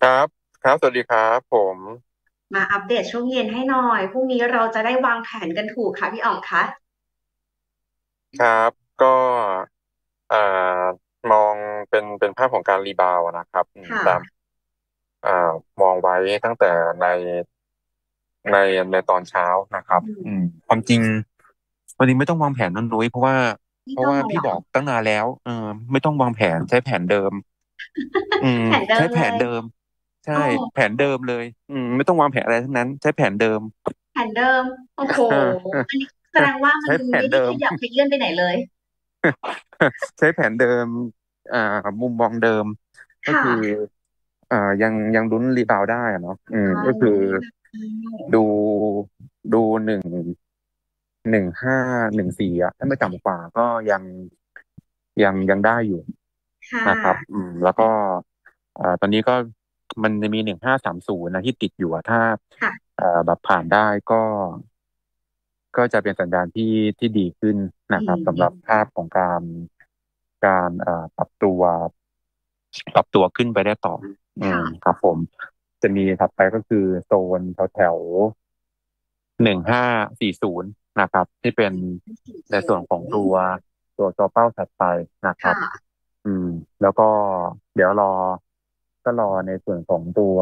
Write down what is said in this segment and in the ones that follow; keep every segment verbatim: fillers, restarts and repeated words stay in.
ครับครับสวัสดีครับผมมาอัปเดตช่วงเย็นให้หน่อยพรุ่งนี้เราจะได้วางแผนกันถูกค่ะพี่อ๋องคะครับก็เอ่อมองเป็นเป็นภาพของการรีบาวด์นะครับอืมค่ะตามเอ่อมองไว้ตั้งแต่ในในในตอนเช้านะครับอืมอืมความจริงวันนี้ไม่ต้องวางแผนนั่นนุ้ยเพราะว่าไม่เพราะว่าพี่ต้องเลยเหรอบอกตั้งนานแล้วเออไม่ต้องวางแผนใช้แผนเดิมอืมแผนเดิใช้มเลยแผนเดิมใช่โอ้แผนเดิมเลยอืมไม่ต้องวางแผนอะไรทั้งนั้นใช้แผนเดิมแผนเดิมโอ้โหอันนี้แสดงว่า มันใช้แผนไม่ได้เดิมขยับขยื่นไปไหนเลยใช้แผนเดิมอ่ามุมมองเดิมก็ค่ะคืออ่ายังยังลุ้นรีบาวด์ได้อะเนาะอืมอ๋อก็คือได้ดูดูหนึ่งหนึ่งห้าหนึ่งสี่อ่ะถ้าไม่ต่ำกว่าก็ยังยังยังได้อยู่ค่ะนะครับอืมแล้วก็อ่าตอนนี้ก็มันจะมีหนึ่งห้าสามศูนย์นะที่ติดอยู่อะถ้าค่ะเอ่อแบบผ่านได้ก็ก็จะเป็นสัญญาณที่ที่ดีขึ้นอืนะครับสำหรับมภาพของการการเอ่อปรับตัวปรับตัวขึ้นไปได้ต่ออืมค่ะครับผมจะมีถัดไปก็คือโซนแถวแถวหนึ่งห้าสี่ศูนย์นะครับที่เป็นสี่ในศูส่วนของนย์ตัวตัวตัวเป้าถัดไปนะครับค่ะอืมแล้วก็เดี๋ยวรอก็รอในส่วนของตัว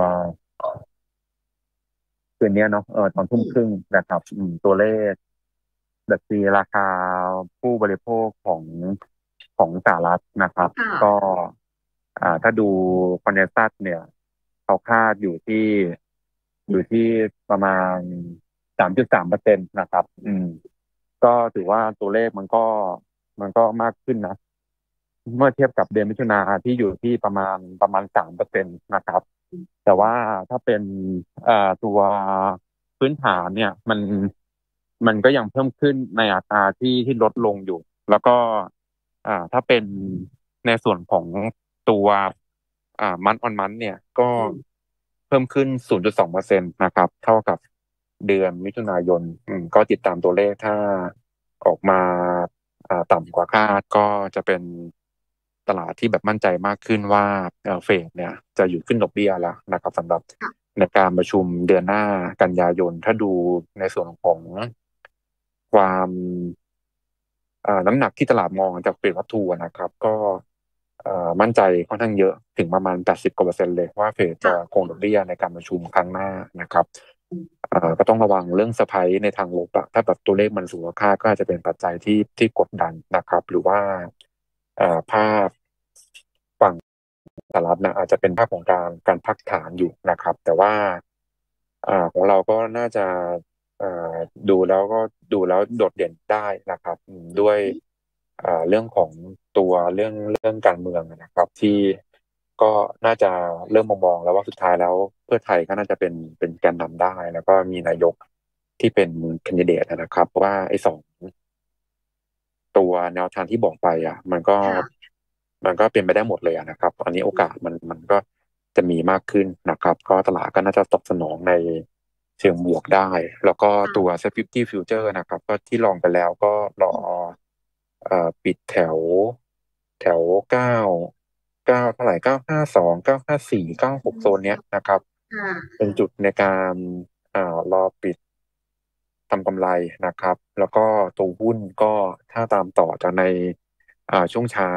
คืนนี้เนาะเออตอนทุ่อืมมครึ่งนะครับอืมตัวเลข ดัชนีราคาผู้บริโภคของของสหรัฐนะครับก็ค่ะอ่าถ้าดูคอนเนซัสเนี่ยเขาคาดอยู่ที่อยู่ที่ประมาณสามจุดสามเปอร์เซ็นต์นะครับอืมก็ถือว่าตัวเลขมันก็มันก็มากขึ้นนะเมื่อเทียบกับเดือนมิถุนาที่อยู่ที่ประมาณประมาณสามเปอร์เซ็นต์นะครับแต่ว่าถ้าเป็นเอ่อตัวพื้นฐานเนี่ยมัน มันก็ยังเพิ่มขึ้นในอัตราที่ที่ลดลงอยู่ แล้วก็อ่าถ้าเป็นในส่วนของตัวอ่ามันออนมันเนี่ยก็อืมเพิ่มขึ้นศูนย์จุดสองเปอร์เซ็นต์นต์นะครับเท่ากับเดือนมิถุนายนอืมก็ติดตามตัวเลขถ้าออกมาอ่าต่ำกว่าคาดก็จะเป็นตลาดที่แบบมั่นใจมากขึ้นว่าเอ่อเฟดเนี่ยจะอยู่ขึ้นดอกเบี้ยแล้วนะครับสำหรับค่ะในการประชุมเดือนหน้ากันยายนถ้าดูในส่วนของ ความเอ่อน้ำหนักที่ตลาดมองจากเปลี่ยนวัตถุอะนะครับก็เอ่อมั่นใจค่อนข้างเยอะถึงประมาณแปดสิบกว่าเปอร์เซ็นต์เลยว่าเฟดจะค่ะคงดอกเบี้ยในการประชุมครั้งหน้านะครับอืมเอ่อก็ต้องระวังเรื่องเซอร์ไพรส์ในทางลบอะถ้าแบบตัวเลขมันสูงกว่าคาดก็อาจจะเป็นปัจจัยที่ที่กดดันนะครับหรือว่าเอ่อภาพฝั่งสหรัฐนะอาจจะเป็นภาพของการการพักฐานอยู่นะครับแต่ว่าอ่าของเราก็น่าจะ เอ่อดูแล้วก็ดูแล้วโดดเด่นได้นะครับอืมด้วยเอ่อเรื่องของตัวเรื่องเรื่องการเมืองนะครับที่ก็น่าจะเริ่มมองๆแล้วว่าสุดท้ายแล้วเพื่อไทยก็น่าจะเป็นเป็นแกนนำได้แล้วก็มีนายกที่เป็นแคนดิเดตนะครับเพราะว่าไอ้สองตัวแนวทางที่บอกไปอ่ะมันก็ค่ะมันก็เป็นไปได้หมดเลยอะนะครับอันนี้โอกาสมันมันก็จะมีมากขึ้นนะครับก็ตลาดก็น่าจะตอบสนองใน เชิงบวกได้แล้วก็ตัวค่ะเซ็ต ฟิฟตี้ Future นะครับก็ที่ลองไปแล้วก็รอเอ่อปิดแถวแถวเก้าเก้าเท่าไหร่เก้าห้าสองเก้าห้าสี่เก้าหกโซนเนี้ยนะครับค่ะเป็นจุดในการอ่ารอปิดทำกำไรนะครับแล้วก็ตัวหุ้นก็ถ้าตามต่อจากในอ่าช่วงเช้า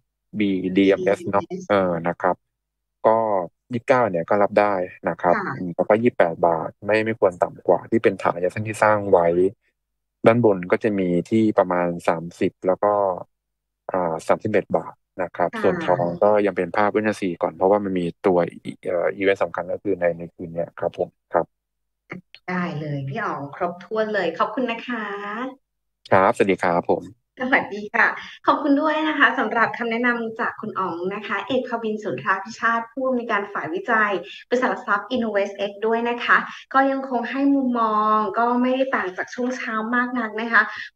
B ดี เอ็ม เอส เอสเนาะเออนะครับ ก็ยี่สิบเก้าเนี่ยก็รับได้นะครับอืมค่ะแล้วก็ยี่สิบแปดบาทไม่ไม่ควรต่ำกว่าที่เป็นฐานระยะสั้นที่สร้างไว้ด้านบนก็จะมีที่ประมาณสามสิบแล้วก็อ่าสามสิบเอ็ดบาทนะครับค่ส่วนทองะก็ยังเป็นภาพวินาทีก่อนเพราะว่ามันมีตัวอีเอ่ออีเวนต์สำคัญก็คือในในคืนเนี้ยครับผมครับได้เลยพี่อ๋องครบถ้วนเลยขอบคุณนะคะครับสวัสดีครับผมสวัสดีค่ะขอบคุณด้วยนะคะสำหรับคำแนะนำจากคุณอ๋องนะคะเอกภวินสุนทราพิชาติผู้อำนวยการฝ่ายวิจัยบริษัทหลักทรัพย์ InnovestX ด้วยนะคะก็ยังคงให้มุมมองก็ไม่ได้ต่างจากช่วงเช้ามากนักนะคะ